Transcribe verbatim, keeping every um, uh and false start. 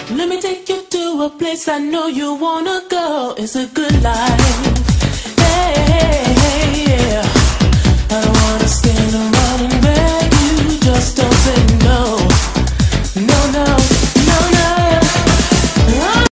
Let me take you to a place I know you wanna go. It's a good life. Hey, hey, hey, yeah.